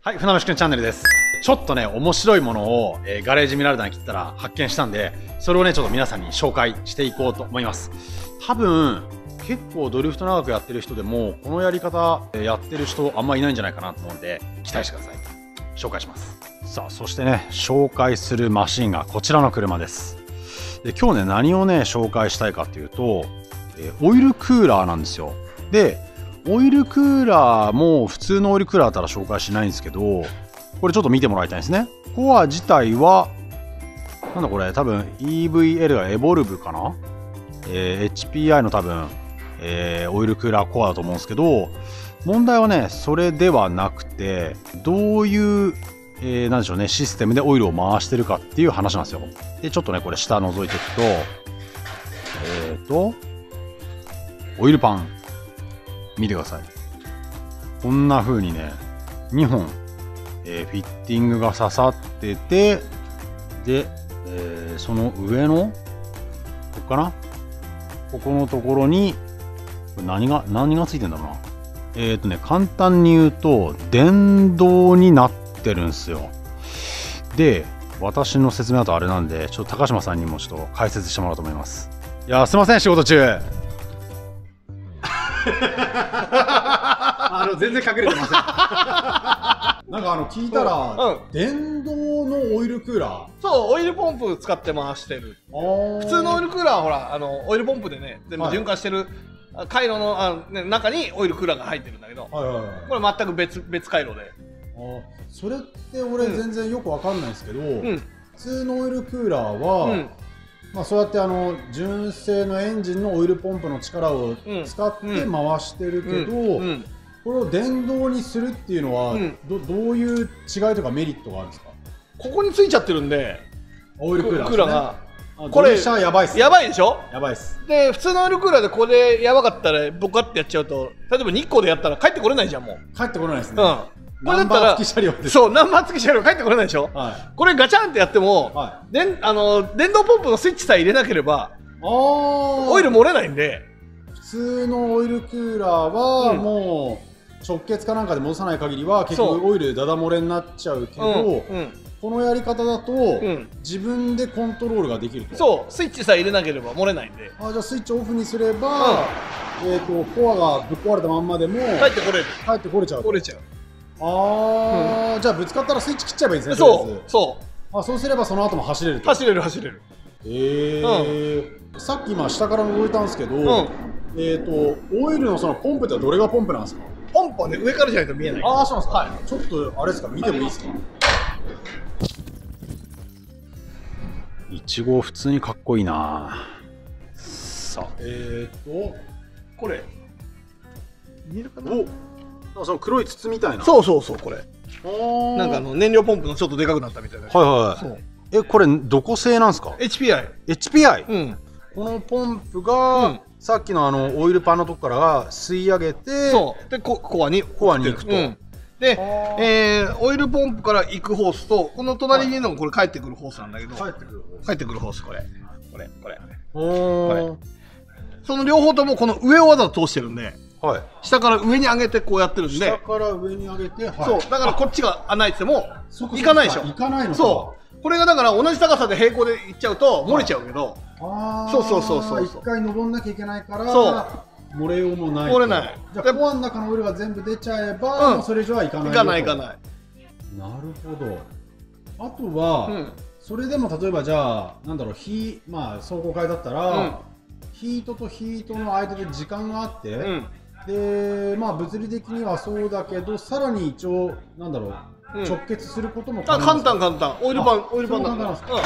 はい、船飯くんチャンネルです。ちょっとね、面白いものを、ガレージミラルダに来たら発見したんで、それをね、ちょっと皆さんに紹介していこうと思います。多分、結構ドリフト長くやってる人でも、このやり方やってる人あんまいないんじゃないかなと思うんで、期待してください。紹介します。さあ、そしてね、紹介するマシンがこちらの車です。で、今日ね、何をね、紹介したいかっていうと、オイルクーラーなんですよ。で、オイルクーラーも普通のオイルクーラーだったら紹介しないんですけど、これちょっと見てもらいたいんですね。コア自体は、なんだこれ、多分 EVL がエボルブかな、HPI の多分、オイルクーラーコアだと思うんですけど、問題はね、それではなくて、どういう、なんでしょうね、システムでオイルを回してるかっていう話なんですよ。で、ちょっとね、これ下覗いていくと、オイルパン。見てください。こんな風にね、2本、フィッティングが刺さってて、で、その上の、ここかな、ここのところに、これ何がついてんだろうな。簡単に言うと、電動になってるんですよ。で、私の説明だとあれなんで、ちょっと高島さんにもちょっと解説してもらおうと思います。いや、すいません、仕事中。全然隠れてません。なんか聞いたら、電動のオイルクーラー。 そう、オイルポンプ使って回してる。普通のオイルクーラーはほら、オイルポンプでね、全部循環してる回路の中にオイルクーラーが入ってるんだけど、これ全く別回路で。 それって俺全然よくわかんないんですけど、普通のオイルクーラーは、まあそうやって純正のエンジンのオイルポンプの力を使って回してるけど、これを電動にするっていうのは、どういう違いとかメリットがあるんですか？ ここについちゃってるんで、 オイルクーラーがこれやばいっす。 やばいでしょ？ やばいっす。 で、普通のオイルクーラーでこれやばかったらボカってやっちゃうと、例えば日光でやったら帰ってこれないじゃん。もう帰ってこれないですね。 これだったらそう、ナンバー付き車両帰ってこれないでしょ。これガチャンってやっても、電動ポンプのスイッチさえ入れなければオイル漏れないんで。 普通のオイルクーラーはもう直結かなんかで戻さない限りは結局オイルダダ漏れになっちゃうけど、このやり方だと自分でコントロールができると。 そう、スイッチさえ入れなければ漏れないんで。 じゃあスイッチオフにすればコアがぶっ壊れたまんまでも帰ってこれる。 帰ってこれちゃう。 これちゃう。 じゃあぶつかったらスイッチ切っちゃえばいいんですね。そうすればその後も走れると。 走れる。 さっき今下から覗いたんですけど、オイルのそのポンプってどれがポンプなんですか？ ポンプはね、上からじゃないと見えない。 そうなんですか。ちょっとあれですか、見てもいいですか？1号普通にかっこいいな。さあ、 これ見えるかな？ その黒い筒みたいな。 そうこれ。なんか燃料ポンプのちょっとでかくなったみたいな。 これどこ製なんですか？ HPI。 このポンプがさっきのオイルパンのとこから吸い上げて、 でコアに行くと。 で、オイルポンプから行くホースと、この隣にいるのがこれ帰ってくるホースなんだけど、帰ってくるホース、これ。その両方ともこの上をわざと通してるんで、下から上に上げてこうやってるんで、 下から上に上げて、 そう、だからこっちが穴開いてても行かないでしょ。 行かないのか。 そう、これがだから同じ高さで平行で行っちゃうと漏れちゃうけど、そう一回登んなきゃいけないから、漏れようもない。 漏れない。 じゃあコアの中のオイルが全部出ちゃえば、それ以上はいかない。 行かない。 なるほど。あとはそれでも例えばじゃあなんだろう、まあ走行会だったらヒートとヒートの間で時間があって、でまあ物理的にはそうだけど、さらに一応なんだろう、直結することも簡単。オイルパンなんですか。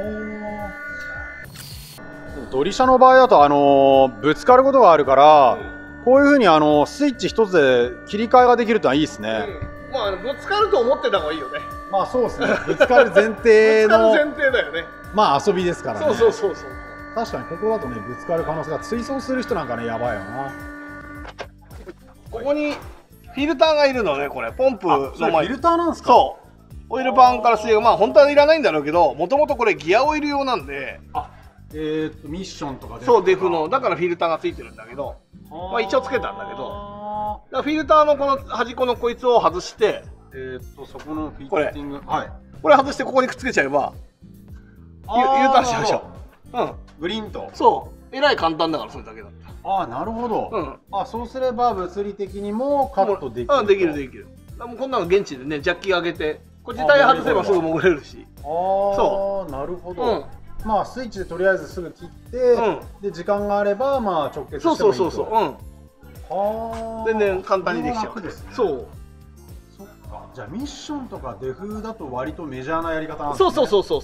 ドリシャの場合だとぶつかることがあるから、こういうふうにスイッチ一つで切り替えができるってのはいいですね。 まあぶつかると思ってた方がいいよね。 まあそうですね。ぶつかる前提の前提だよね。 まあ遊びですからね。 そう。 確かにここだとね、ぶつかる可能性が、追走する人なんかね、やばいよな。 ここにフィルターがいるのね、これポンプの前に。 フィルターなんですか？ そう。オイルパンから水が、まあ本当はいらないんだろうけど、もともとこれギアオイル用なんで。 ミッションとかで。 そう、デフの、だからフィルターがついてるんだけど、まあ一応つけたんだけど、フィルターのこの端っこのこいつを外して、 そこのフィッティング、はい、 これ外してここにくっつけちゃえばU ターンしちゃうでしょ。うん、 グリーンと。 そう、えらい簡単だからそれだけだった。 ああ、なるほど。そうすれば物理的にもカットできる。 できるできる。もうこんなの現地でね、ジャッキ上げてこれ自体外せばすぐ潜れるし。 そう、なるほど。まあスイッチでとりあえずすぐ切って、で時間があればまあ直結してもいいと。 そう。全然簡単にできちゃう。そう。 そっか。じゃあミッションとかデフだと割とメジャーなやり方なんですね。そう。そう。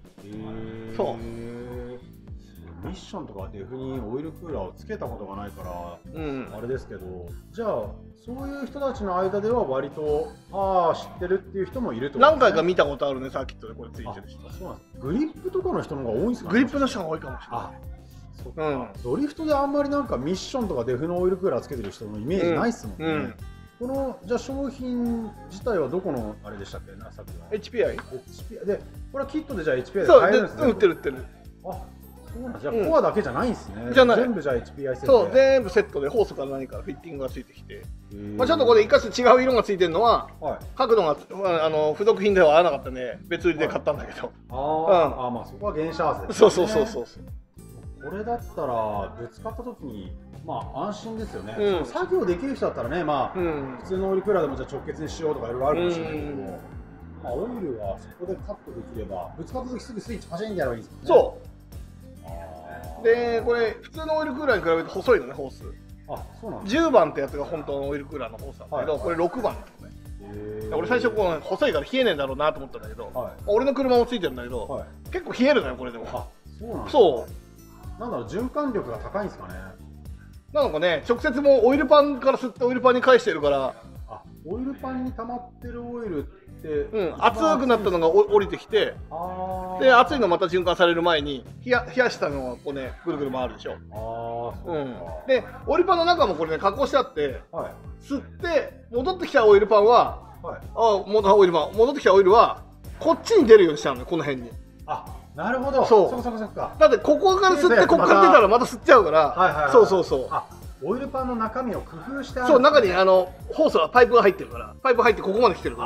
ミッションとかデフにオイルクーラーをつけたことがないからあれですけど、じゃあそういう人たちの間では割と知ってるっていう人もいると思う。 何回か見たことあるね、サーキットでこれついてる人。 そうなんです。グリップとかの人の方が多いんですかね。 グリップの人が多いかもしれない。 そっか。ドリフトであんまりなんかミッションとかデフのオイルクーラーつけてる人のイメージないっすもんね。このじゃあ商品自体はどこのあれでしたっけな、さっきの HPI で、これはキットでじゃあ HPI で買えるんですね。 売ってる。 そうなんじゃあコアだけじゃないんですね。 じゃない。 全部じゃあ HPI セット。 そう、全部セットでホースから何からフィッティングがついてきて、まあちょっとこれ生かして違う色がついてるのは角度が付属品では合わなかったんで別売りで買ったんだけど。 まあそこは原車合わせですね。そう。 これだったらぶつかった時にまあ安心ですよね。作業できる人だったらね、まあ普通のオイルクーラーでもじゃあ直結にしようとかいろいろあるかもしれないけど、まあオイルはそこでカットできればぶつかった時すぐスイッチパシンってやればいいんですもんね。そう。 でこれ普通のオイルクーラーに比べて細いのね、ホース。 そうなん 10番ってやつが本当のオイルクーラーのホースなんだけど、これ6番なのね。俺最初この細いから冷えねえんだろうなと思ったんだけど、俺の車もついてるんだけど結構冷えるのよこれでも。そう。 なんだろう、循環力が高いんですかね。 なのかね、直接もうオイルパンから吸ってオイルパンに返してるから。 オイルパンに溜まってるオイルって熱くなったのが降りてきて、で熱いのまた循環される前に冷やしたのがこうねぐるぐる回るでしょ。でオイルパンの中もこれね加工してあって、吸って戻ってきたオイルパンは、戻ってきたオイルはこっちに出るようにしたのね、この辺に。 なるほど。 そう。だってここから吸ってここから出たらまた吸っちゃうから。そう。 オイルパンの中身を工夫してある。 そう、中にホースはパイプが入ってるから、パイプ入ってここまで来てるから。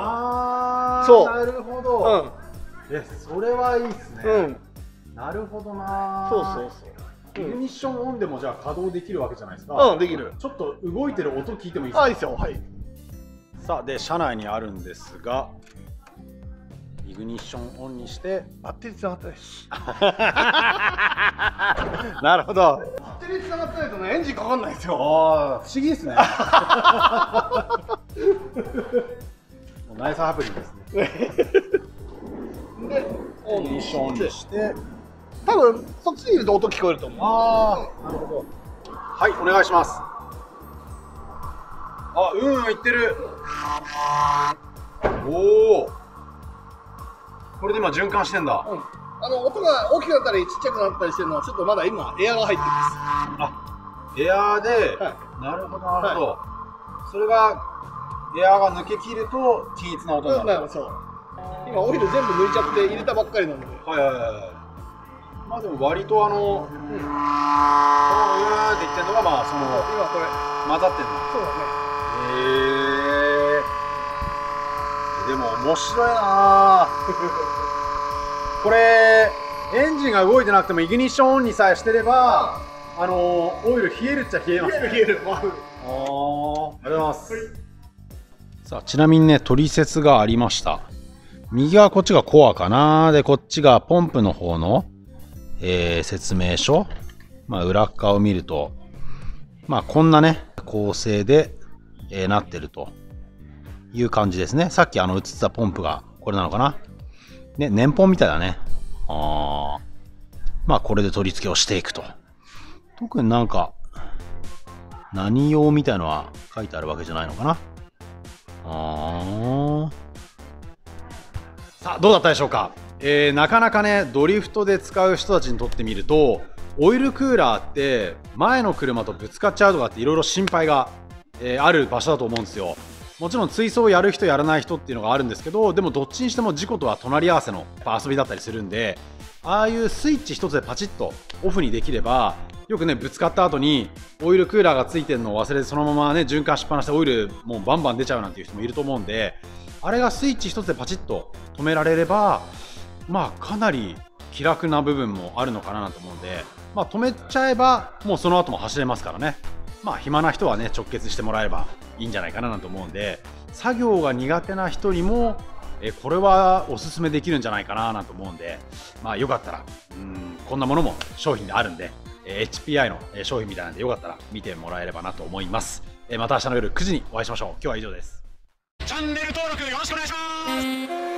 そう。なるほど。それはいいですね。なるほどな。 そう。 イグニッションオンでもじゃあ稼働できるわけじゃないですか。 できる。 ちょっと動いてる音聞いてもいいですか。 いいですよ。はい。 さあで車内にあるんですが、イグニッションオンにしてバッテリーつながってないし。 なるほど。 バッテリーつながってないとねエンジンかかんないですよ。 不思議ですね。ナイスハプニングですね。でイグニッションオンにして、 多分そっちにいると音聞こえると思う。 なるほど。はい、お願いします。いってる。これで今循環してんだ。 音が大きくなったりちっちゃくなったりしてるのはちょっとまだ今エアが入ってます。 エアーで、なるほどなるほど。それがエアーが抜け切ると均一な音になる。 そう。今オイル全部抜いちゃって入れたばっかりなので。 まあでも割とこのって言ってるのがまあその今これ混ざってるの。 そうだね。 でも面白いな。これエンジンが動いてなくてもイグニッションオンにさえしてればオイル冷えるっちゃ冷えますね。 冷える。 ありがとうございます。さあちなみにね取説がありました。右はこっちがコアかな。でこっちがポンプの方の、説明書。裏側を見るとこんなね構成で、なってるという感じですね。さっき映ってたポンプがこれなのかな。ね、年ポンみたいだね。これで取り付けをしていくと。特になんか何用みたいのは書いてあるわけじゃないのかな。さあどうだったでしょうか。なかなかねドリフトで使う人たちにとってみるとオイルクーラーって前の車とぶつかっちゃうとかっていろいろ心配が、ある場所だと思うんですよ。もちろん追走をやる人やらない人っていうのがあるんですけど、でもどっちにしても事故とは隣り合わせの遊びだったりするんで、ああいうスイッチ一つでパチッとオフにできれば、よくねぶつかった後にオイルクーラーがついてるのを忘れてそのままね循環しっぱなしてオイルもうバンバン出ちゃうなんていう人もいると思うんで、 あれがスイッチ一つでパチッと止められれば、まあかなり気楽な部分もあるのかなと思うんで、まあ止めちゃえばもうその後も走れますからね。まあ暇な人はね直結してもらえばいいんじゃないかなと思うんで、作業が苦手な人にもこれはおすすめできるんじゃないかなと思うんで、まあよかったらこんなものも商品であるんで、HPI の商品みたいなんでよかったら見てもらえればなと思います。また明日の夜9時にお会いしましょう。今日は以上です。チャンネル登録よろしくお願いします。